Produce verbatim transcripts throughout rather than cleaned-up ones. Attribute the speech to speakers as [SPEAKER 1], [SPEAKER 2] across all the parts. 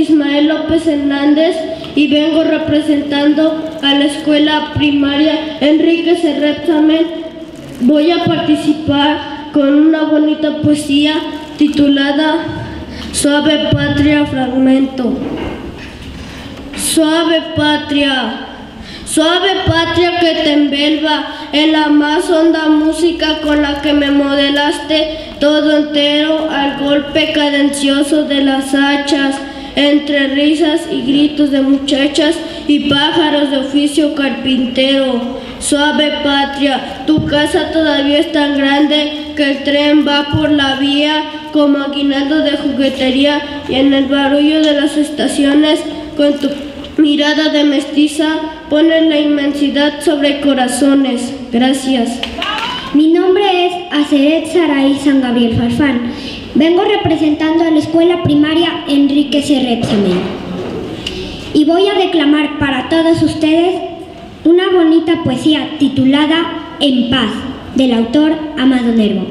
[SPEAKER 1] Ismael López Hernández y vengo representando a la escuela primaria Enrique Serretzamen. Voy a participar con una bonita poesía titulada Suave Patria Fragmento. Suave patria, suave patria que te envuelva en la más honda música con la que me modelaste todo entero al golpe cadencioso de las hachas, entre risas y gritos de muchachas y pájaros de oficio carpintero. Suave patria, tu casa todavía es tan grande que el tren va por la vía como aguinaldo de juguetería y en el barullo de las estaciones con tu mirada de mestiza pones la inmensidad sobre corazones. Gracias.
[SPEAKER 2] Mi nombre es Aceret Saray San Gabriel Farfán. Vengo representando a la escuela primaria Enrique Serretzamen y voy a declamar para todos ustedes una bonita poesía titulada En paz, del autor Amado Nervo.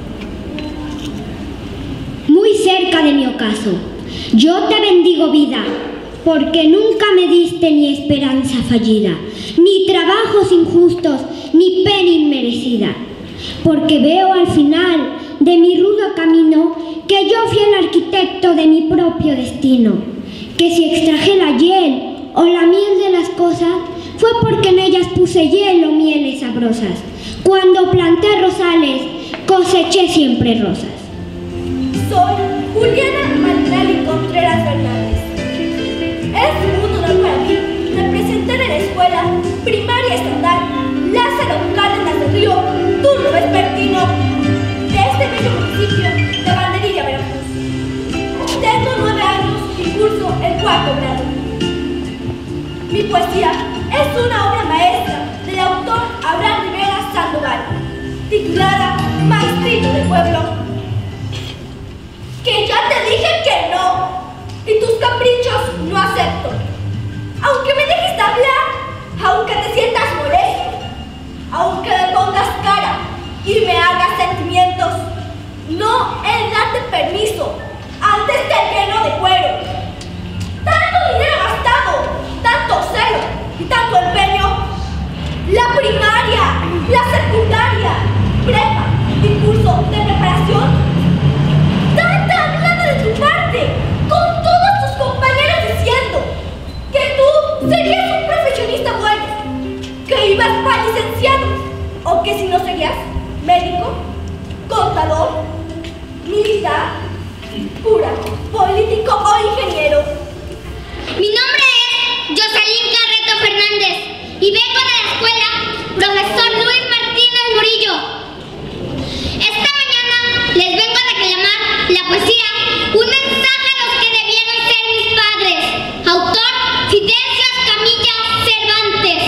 [SPEAKER 2] Muy cerca de mi ocaso, yo te bendigo vida, porque nunca me diste ni esperanza fallida, ni trabajos injustos, ni pena inmerecida, porque veo al final de mi rudo camino que yo fui el arquitecto de mi propio destino, que si extraje la hiel o la miel de las cosas, fue porque en ellas puse hielo, mieles sabrosas. Cuando planté rosales, coseché siempre rosas.
[SPEAKER 3] Soy Juliana Marinali Contreras Fernández. Es un honor para mí representar en la escuela primaria estatal Lázaro Cárdenas del Río, turno vespertino, de este bello municipio de Banderilla, Veracruz. Tengo nueve años y curso el cuarto grado. Mi poesía es una obra maestra del autor Abraham Rivera Sandoval, titulada Maestrito del Pueblo. Que ya te dije que no, y tus caprichos no acepto. Aunque me dejes de hablar, aunque te sientas molesto, aunque me pongas cara y me hagas sentimientos, no he de darte permiso antes te lleno de cuero. Tanto dinero gastado, tanto celo y tanto empeño. La primaria, la secundaria, prepa y curso de preparación. Tanta hablada de tu parte, con todos tus compañeros diciendo que tú serías un profesionista bueno, que ibas para licenciado, o que si no serías médico, contador, militar, cura, político o ingeniero.
[SPEAKER 4] Mi nombre es Jocelyn Carreto Fernández y vengo de la escuela Profesor Luis Martínez Murillo. Esta mañana les vengo a declamar la poesía Un mensaje a los que debieron ser mis padres, autor Fidencio Escamilla Cervantes.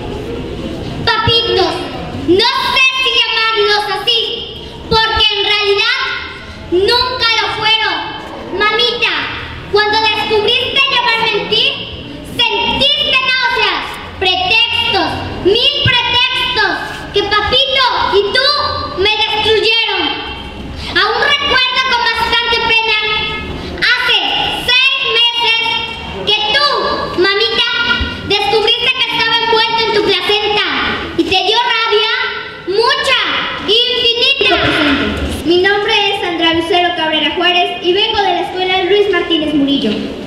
[SPEAKER 4] Papitos, no sé si llamarlos así, porque en realidad nunca lo fueron. Mamita, cuando descubriste llevarme en ti, sentiste náuseas, pretextos, mil pretextos, que papito y tú me destruyeron. Aún recuerdo con bastante pena, hace seis meses que tú, mamita, descubriste que estaba envuelto en tu placenta y te dio rabia, mucha, infinita.
[SPEAKER 2] Mi nombre es Sandra Lucero Cabrera Juárez y vengo de la escuela Luis Martínez Murillo.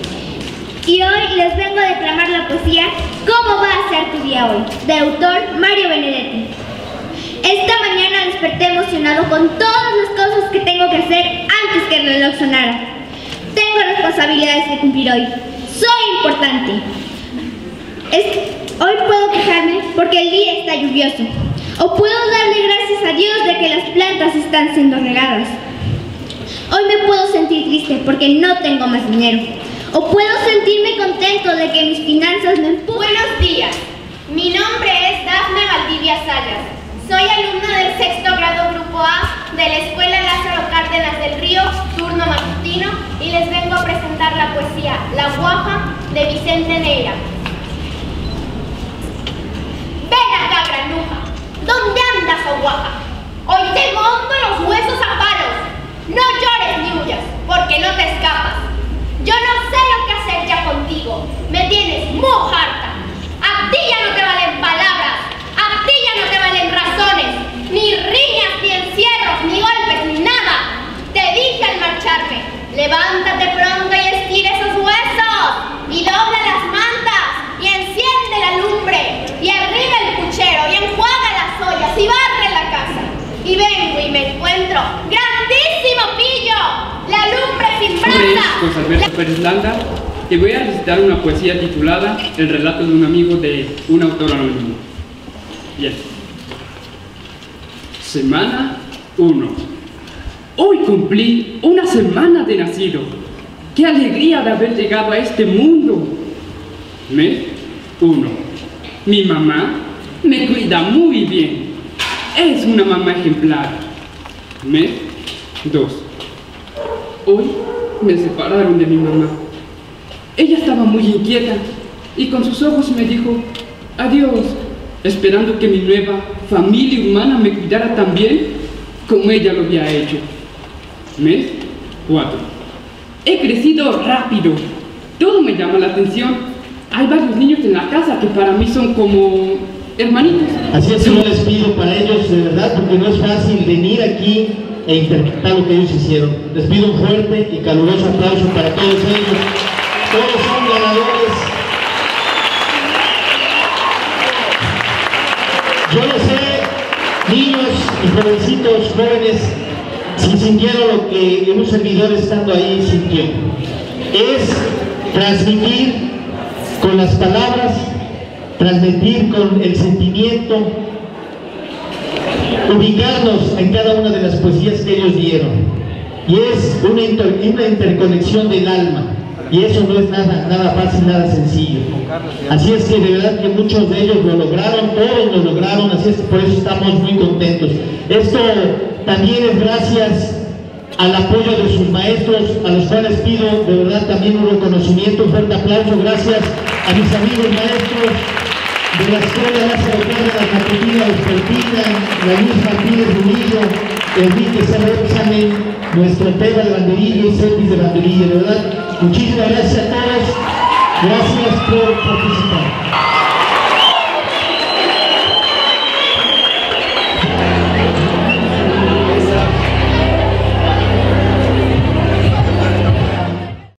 [SPEAKER 2] Y hoy les vengo a declamar la poesía ¿Cómo va a ser tu día hoy?, de autor Mario Benedetti. Esta mañana desperté emocionado con todas las cosas que tengo que hacer antes que el reloj sonara. Tengo responsabilidades que cumplir hoy. Soy importante. Es, hoy puedo quejarme porque el día está lluvioso. O puedo darle gracias a Dios de que las plantas están siendo regadas. Hoy me puedo sentir triste porque no tengo más dinero. O puedo sentirme contento de que mis finanzas me empujan.
[SPEAKER 5] Buenos días. Mi nombre es Dafne Valdivia Salas. Soy alumna del sexto grado Grupo A de la Escuela Lázaro Cárdenas del Río, turno matutino, y les vengo a presentar la poesía La Guaja de Vicente Neira. Ven acá, granuja. ¿Dónde andas, oh guaja? Hoy te monto los huesos a palos. No llores ni huyas, porque no te escapas. Yo no sé lo que hacer
[SPEAKER 6] José Alberto Pérez Landa y voy a recitar una poesía titulada El relato de un amigo de un autor anónimo. Bien. Semana uno. Hoy cumplí una semana de nacido. ¡Qué alegría de haber llegado a este mundo! Mes uno. Mi mamá me cuida muy bien. Es una mamá ejemplar. Mes dos. Hoy me separaron de mi mamá. Ella estaba muy inquieta y con sus ojos me dijo adiós, esperando que mi nueva familia humana me cuidara tan bien como ella lo había hecho. Mes cuatro. He crecido rápido. Todo me llama la atención. Hay varios niños en la casa que para mí son como hermanitos.
[SPEAKER 7] Así es que yo les pido para ellos, de verdad, porque no es fácil venir aquí e interpretar lo que ellos hicieron. Les pido un fuerte y caluroso aplauso para todos ellos. Todos son ganadores. Yo lo sé, niños y jovencitos, jóvenes, si sintieron lo que un servidor estando ahí sintió. Es transmitir con las palabras, transmitir con el sentimiento, ubicarnos en cada una de las poesías que ellos dieron. Y es una, inter, una interconexión del alma. Y eso no es nada, nada fácil, nada sencillo. Así es que de verdad que muchos de ellos lo lograron, todos lo lograron, así es que por eso estamos muy contentos. Esto también es gracias al apoyo de sus maestros, a los cuales pido de verdad también un reconocimiento, un fuerte aplauso. Gracias a mis amigos maestros de la Escuela Lázaro Cárdenas Matutina Vespertina, la Luis Martínez Murillo, Enrique Serrano, nuestro Teba de banderillo y Servis de banderillo. De verdad, muchísimas gracias a todos. Gracias por participar.